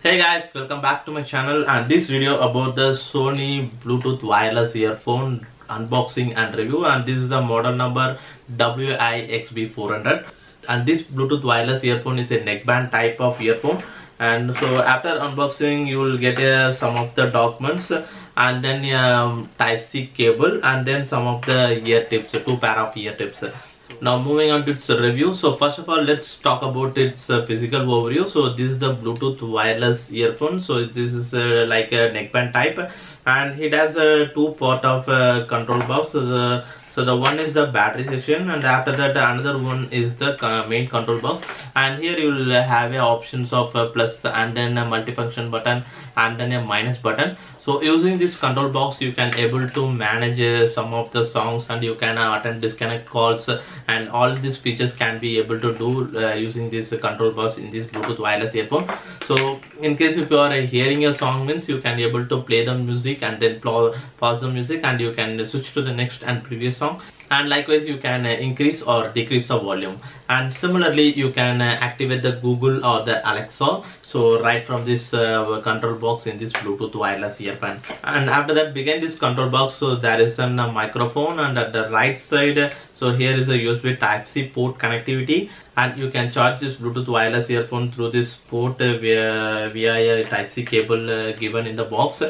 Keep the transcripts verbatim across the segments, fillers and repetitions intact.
Hey guys, welcome back to my channel and this video about the Sony Bluetooth wireless earphone unboxing and review, and this is the model number W I X B four hundred, and this Bluetooth wireless earphone is a neckband type of earphone. And so after unboxing you will get uh, some of the documents and then um, type C cable and then some of the ear tips, two pair of ear tips. Now moving on to its review. So first of all, let's talk about its uh, physical overview. So this is the Bluetooth wireless earphone. So this is uh, like a neckband type, and it has a uh, two port of uh, control box. So the, so the one is the battery section, and after that another one is the uh, main control box. And here you will have uh, options of uh, plus and then a multifunction button and then a minus button. So using this control box you can able to manage uh, some of the songs, and you can uh, attend disconnect calls, uh, and all these features can be able to do uh, using this uh, control box in this Bluetooth wireless earphone. So in case if you are uh, hearing a song, means you can able to play the music and then pause the music, and you can switch to the next and previous song. And likewise you can uh, increase or decrease the volume, and similarly you can uh, activate the Google or the Alexa, so right from this uh, control box in this Bluetooth wireless earphone. And after that, behind this control box, so there is a uh, microphone, and at the right side uh, so here is a U S B type C port connectivity, and you can charge this Bluetooth wireless earphone through this port uh, via, via a type C cable uh, given in the box.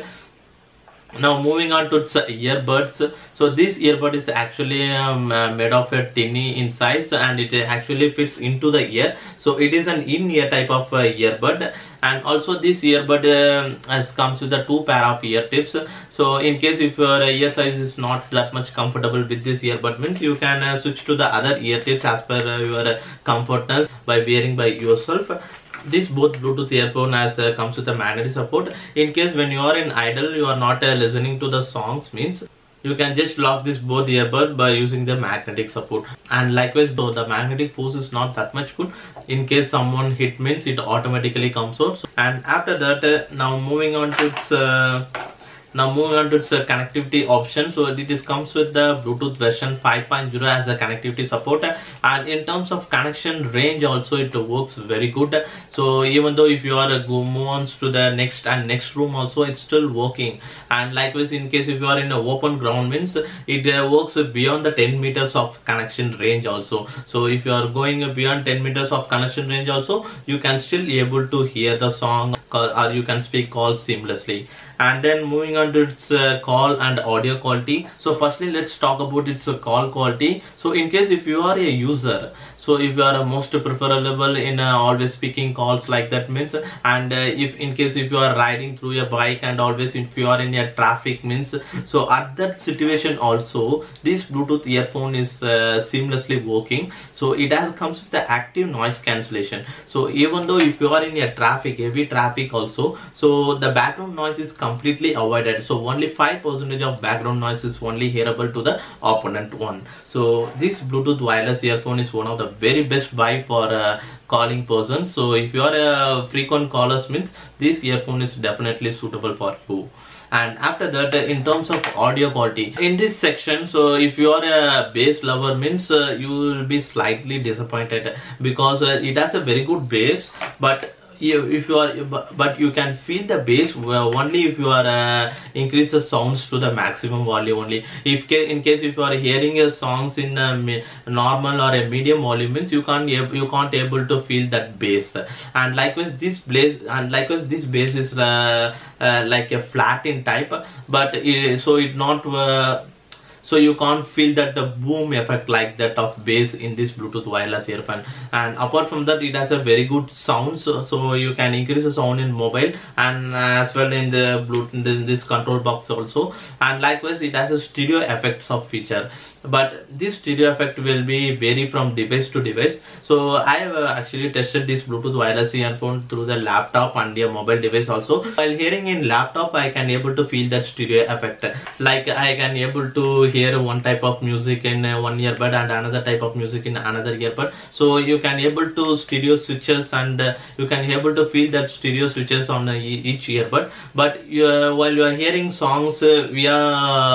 Now moving on to its earbuds. So this earbud is actually um, uh, made of a tinny in size, and it actually fits into the ear. So it is an in-ear type of uh, earbud, and also this earbud uh, has comes with the two pair of ear tips. So in case if your ear size is not that much comfortable with this earbud, means you can uh, switch to the other ear tips as per uh, your uh, comfortness by wearing by yourself. This both Bluetooth earphone has uh, comes with a magnetic support. In case when you are in idle, you are not uh, listening to the songs, means you can just lock this both earbud by using the magnetic support. And likewise, though the magnetic force is not that much good, in case someone hit, means it automatically comes out. And after that, uh, now moving on to its uh, Now moving on to its uh, connectivity option. So it is comes with the Bluetooth version five point zero as a connectivity support, and in terms of connection range also it works very good. So even though if you are uh, go move on to the next and next room also, it's still working. And likewise in case if you are in an open ground, means it uh, works beyond the ten meters of connection range also. So if you are going beyond ten meters of connection range also, you can still be able to hear the song, or you can speak calls seamlessly. And then moving on to its uh, call and audio quality. So firstly let's talk about its uh, call quality. So in case if you are a user, so if you are a most preferable in uh, always speaking calls like that, means, and uh, if in case if you are riding through a bike, and always if you are in a traffic, means, so at that situation also this Bluetooth earphone is uh, seamlessly working. So it has comes with the active noise cancellation. So even though if you are in a traffic, heavy traffic also, so the background noise is completely avoided. So only five percent of background noise is only hearable to the opponent one. So this Bluetooth wireless earphone is one of the very best buy for uh, calling persons. So if you are a frequent callers, means this earphone is definitely suitable for you. And after that, uh, in terms of audio quality in this section, so if you are a bass lover, means uh, you will be slightly disappointed, because uh, it has a very good bass, but if you are but you can feel the bass only if you are uh, increase the sounds to the maximum volume only. If in case if you are hearing uh, songs in a normal or a medium volume, means you can't you can't able to feel that bass. And likewise this bass and likewise this bass is uh, uh, like a flat in type, but uh, so it not uh, so you can't feel that the boom effect like that of bass in this Bluetooth wireless earphone. And apart from that, it has a very good sound, so, so you can increase the sound in mobile and as well in the Bluetooth in this control box also. And likewise it has a stereo effects of feature, but this stereo effect will be vary from device to device. So I have uh, actually tested this Bluetooth wireless earphone through the laptop and a mobile device also. While hearing in laptop, I can able to feel that stereo effect, like I can able to hear hear one type of music in uh, one earbud and another type of music in another earbud. So you can able to stereo switches, and uh, you can able to feel that stereo switches on uh, each earbud. But uh, while you are hearing songs uh, via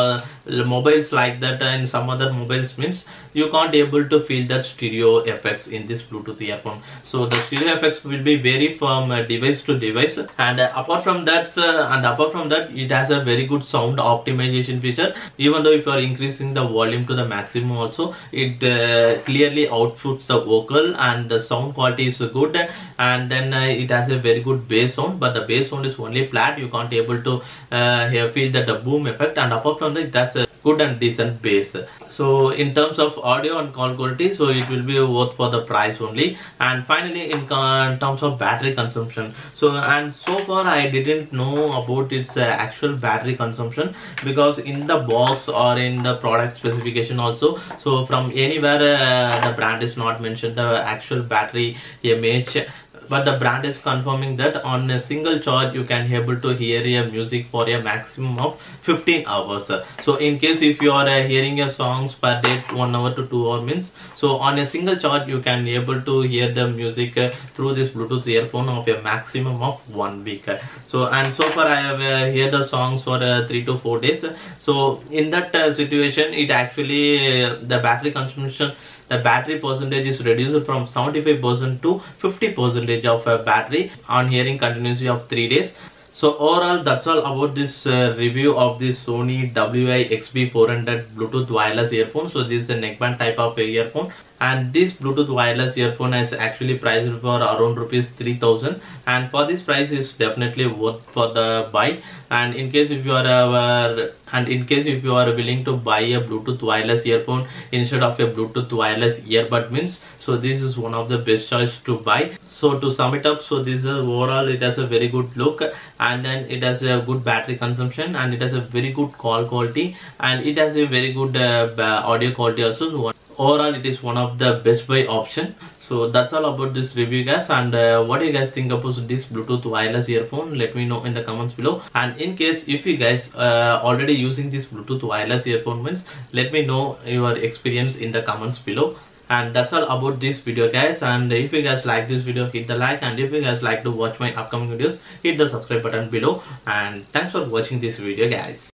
mobiles like that and some other mobiles means you can't able to feel that stereo effects in this Bluetooth earphone. So the stereo effects will be vary from uh, device to device, and uh, apart from that uh, and apart from that it has a very good sound optimization feature. Even though if you are increasing the volume to the maximum also, it uh, clearly outputs the vocal, and the sound quality is good, and then uh, it has a very good bass sound, but the bass sound is only flat. You can't able to uh, hear, feel that the boom effect, and apart from that it has a good and decent bass. So in terms of audio and call quality, so it will be worth for the price only. And finally in, in terms of battery consumption, so and so far I didn't know about its uh, actual battery consumption, because in the box or in the product specification also, so from anywhere uh, the brand is not mentioned the actual battery image, but the brand is confirming that on a single charge you can able to hear your music for a maximum of fifteen hours. So in case if you are uh, hearing your songs per day one hour to two hour means, so on a single charge you can able to hear the music uh, through this Bluetooth earphone of a maximum of one week. So and so far I have uh, heard the songs for uh, three to four days. So in that uh, situation it actually uh, the battery consumption, the battery percentage is reduced from seventy-five percent to fifty percent of uh, battery on hearing continuously of three days. So overall that's all about this uh, review of this Sony W I X B four hundred Bluetooth wireless earphone. So this is a neckband type of earphone, and this Bluetooth wireless earphone is actually priced for around rupees three thousand, and for this price is definitely worth for the buy. And in case if you are uh, and in case if you are willing to buy a Bluetooth wireless earphone instead of a Bluetooth wireless earbud means, so this is one of the best choice to buy. So to sum it up, so this is overall it has a very good look, and then it has a good battery consumption, and it has a very good call quality, and it has a very good uh, audio quality also. So overall it is one of the best buy option. So that's all about this review guys, and uh, what do you guys think about this Bluetooth wireless earphone? Let me know in the comments below. And in case if you guys uh, already using this Bluetooth wireless earphone means, let me know your experience in the comments below. And that's all about this video guys, and if you guys like this video, hit the like, and if you guys like to watch my upcoming videos, hit the subscribe button below. And thanks for watching this video guys.